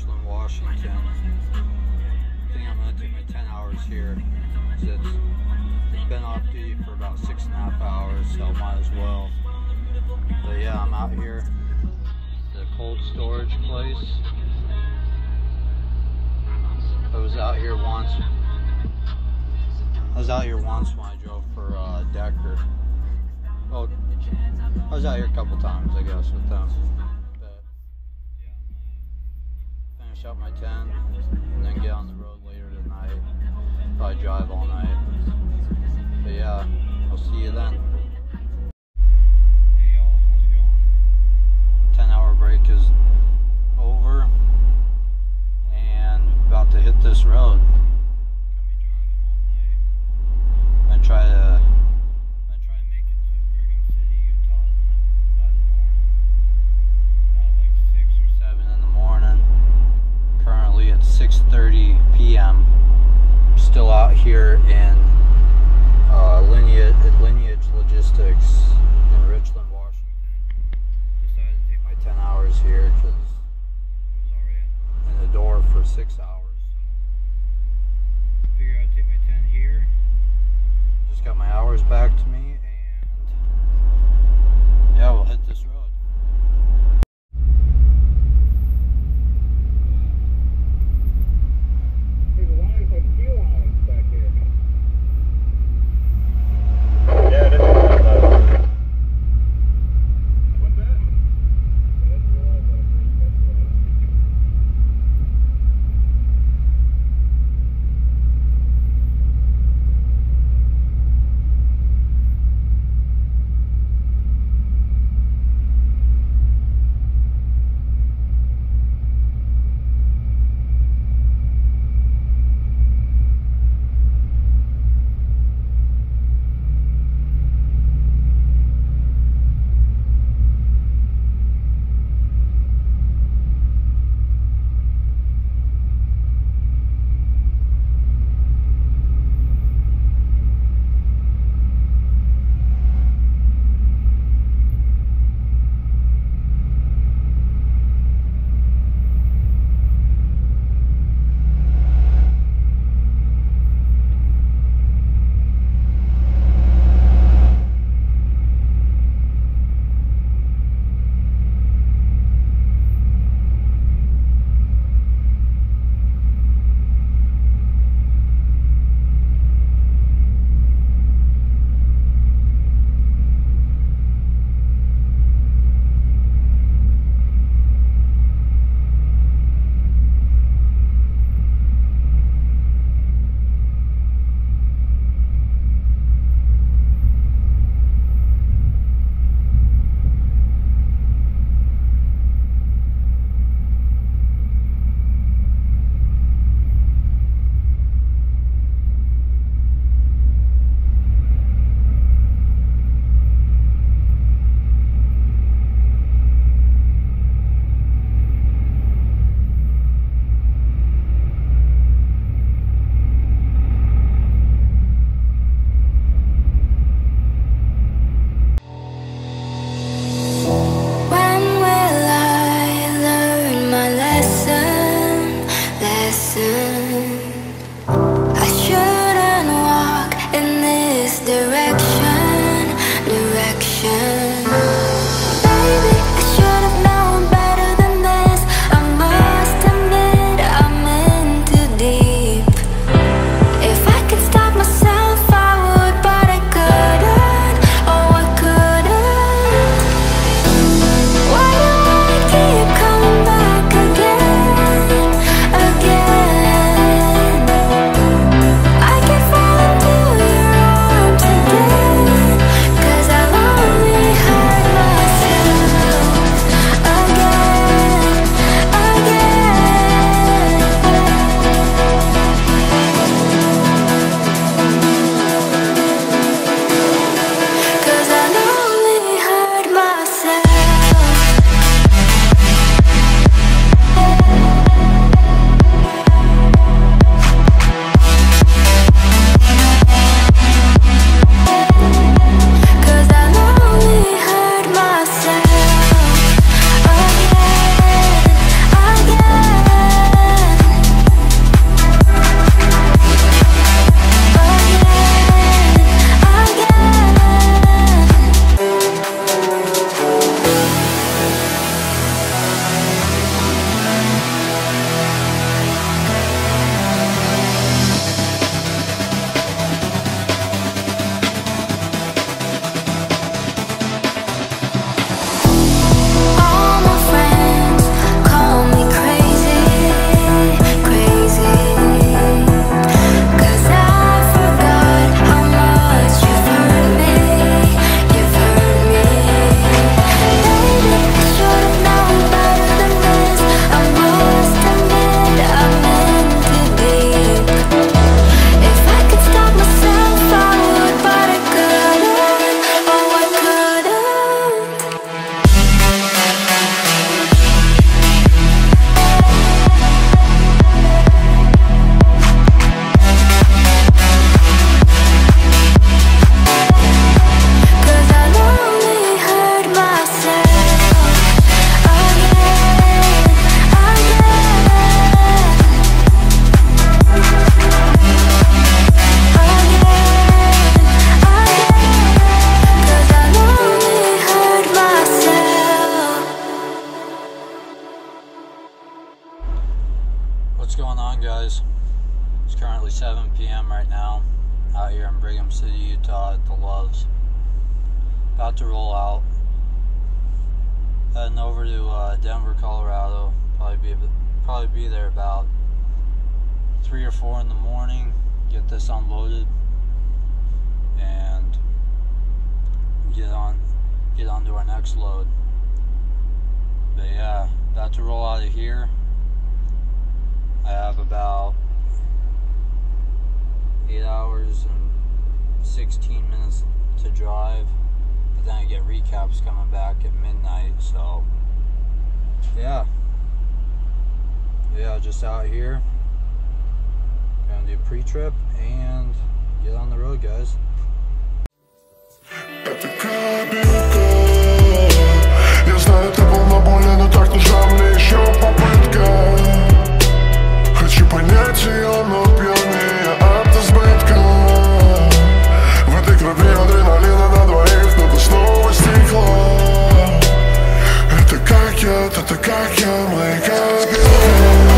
Richland, Washington. I think I'm going to take my 10 hours here. It's been off duty for about 6.5 hours, so might as well. But yeah, I'm out here, the cold storage place. I was out here once when I drove for Decker. Well, I was out here a couple times, I guess, with them. But yeah, I'm gonna finish up my 10 and then get on the road later tonight. Probably drive all night. But yeah, I'll see you then. Hey y'all, how's it going? 10-hour break is over and about to hit this road. I'm gonna try to make it to Brigham City, Utah by the morning. About like 6 or 7 in the morning. Currently it's 6:30 p.m. I'm still out here in Lineage Logistics in Richland, Washington. Decided to take my 10 hours here because I was already in the door for 6 hours. So I figured I'd take my 10 here. Just got my hours back to me, and yeah, we'll hit this road. Hey, the line is like 2 hours back here. Yeah, it is. What's that? I didn't realize that. currently 7 p.m. right now, out here in Brigham City, Utah at the Loves. About to roll out. Heading over to Denver, Colorado. Probably be there about 3 or 4 in the morning. Get this unloaded and get on to our next load. But yeah, about to roll out of here. I have about 8 hours and 16 minutes to drive, but then I get recaps coming back at midnight, so yeah, just out here, gonna do pre-trip and get on the road, guys. Я знаю, ты был на боли, но так нужна мне еще попытка. Хочу понять ее, но пьянее от избытка. В этой крови адреналина на двоих, но до снова стекла. Это как яд, это как я, мои капельки.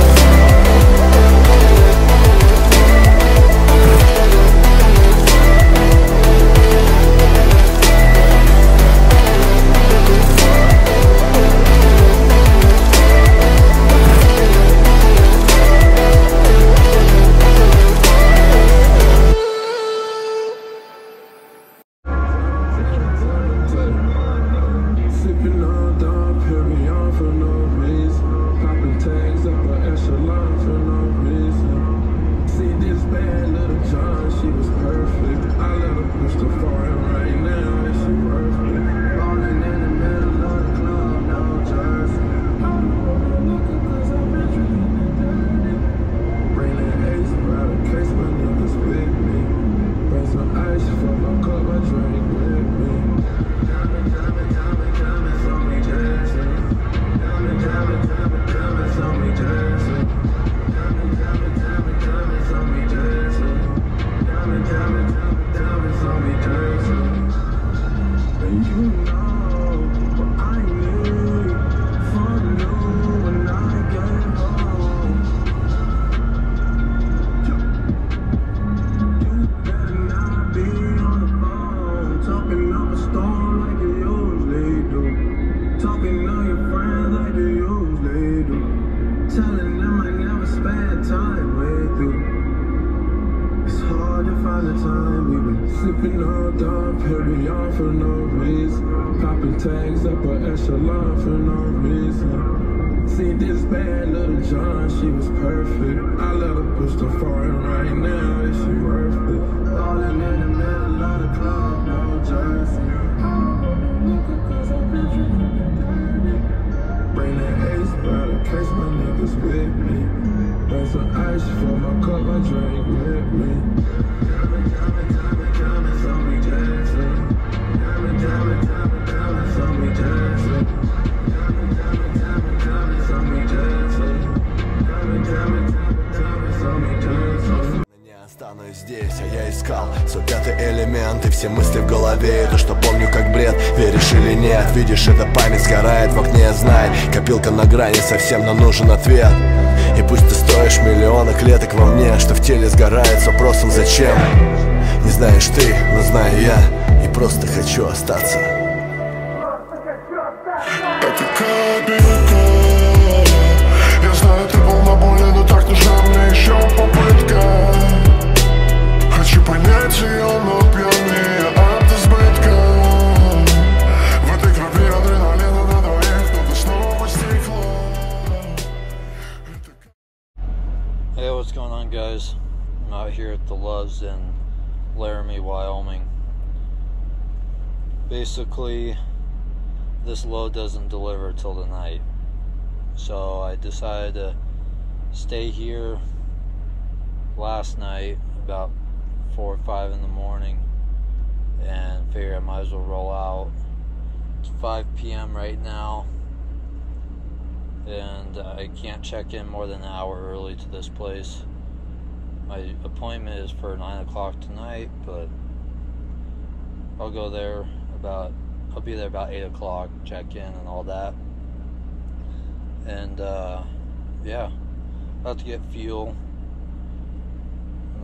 Sipping on Dom Perignon for no reason. Popping tags up an echelon for no reason. See this bad little John, she was perfect. I let her push the foreign right now, is she worth it? Falling in the middle of the club, no jersey. Bring that ace by the case, my niggas with me. Bring some ice for my cup, I drink with me. Останусь здесь, а я искал свой пятый элемент и все мысли в голове, и то, что помню как бред. Веришь или нет, видишь, эта память сгорает в окне, знай. Копилка на грани совсем, но нужен ответ. И пусть ты строишь миллионы клеток во мне, что в теле сгорает с вопросом зачем. Не знаешь ты, но знаю я, и просто хочу остаться. Это капелька. Я знаю, ты был на боли, но так нужна мне еще попытка. Хочу понять ее, но пьянее от избытка. В этой крови адреналина на двоих, но до снова стекла. Hey, what's going on, guys? I'm out here at the Loves in Laramie, Wyoming. Basically, this load doesn't deliver till the night, so I decided to stay here last night about 4 or 5 in the morning and figure I might as well roll out. It's 5 p.m. right now, and I can't check in more than an hour early to this place. My appointment is for 9 o'clock tonight, but I'll go there I'll be there about 8 o'clock, check in and all that. And yeah, about to get fuel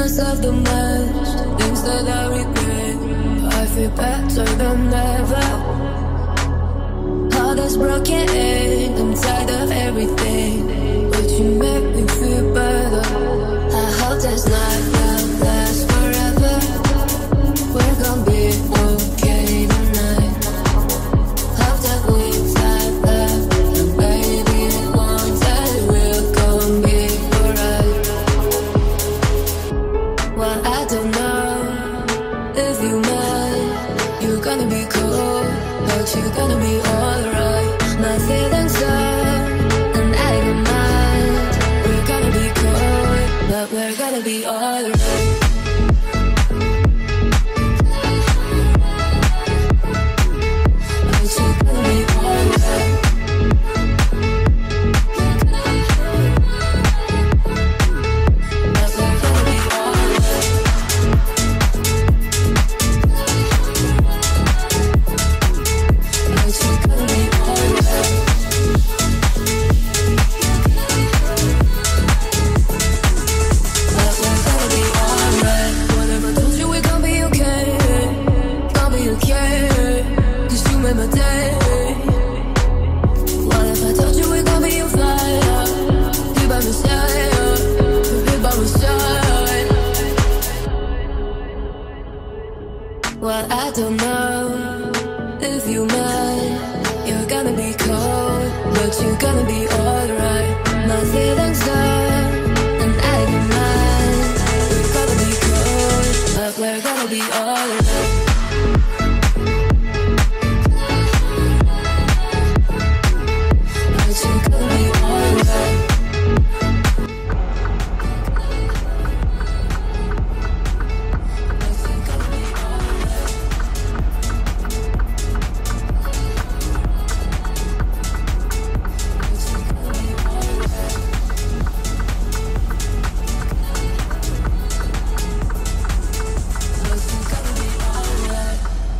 myself the most, things that I regret. I feel better than ever. Heart is broken, I'm tired of everything, but you make me feel better. I hope this night will last forever. We're gonna be okay tonight. Hope that we fly love, and baby, one day we're gonna be alright. Well, I don't know if you mind, you're gonna be cold, but you're gonna be alright. My feelings are, and I don't mind. We're gonna be cold, but we're gonna be alright. But you're gonna be alright. But we're gonna be alright. But you're gonna be alright. But we're gonna be alright. Whatever I told you, we're gonna be okay. Gonna be okay. 'Cause you made my day. What if I told you we're gonna be on fire? Be by my side, be by my side. Well, I don't know if you mind, you're gonna be cold, but you're gonna be alright. My feelings are, and I don't mind. We're gonna be cold, but we're gonna be alright. But you're gonna be alright. But you're gonna be alright. But you're gonna be alright. But you're gonna be alright.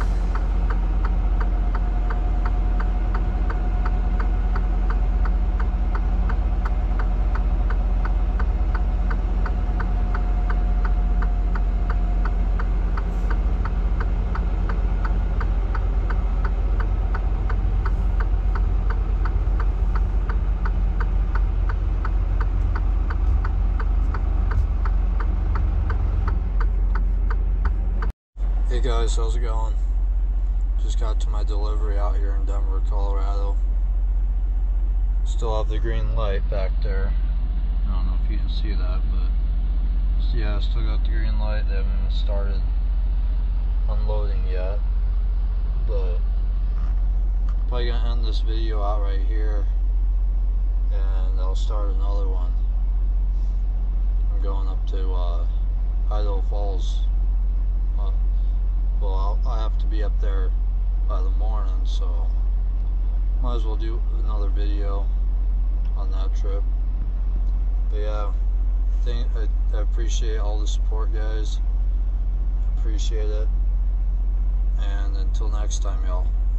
Hey guys, how's it going? Just got to my delivery out here in Denver, Colorado. Still have the green light back there. I don't know if you can see that, but yeah, still got the green light. They haven't even started unloading yet. But probably gonna end this video out right here, and I'll start another one. I'm going up to Idaho Falls. Well, I have to be up there by the morning, so might as well do another video on that trip. But yeah, I appreciate all the support, guys. Appreciate it. And until next time, y'all.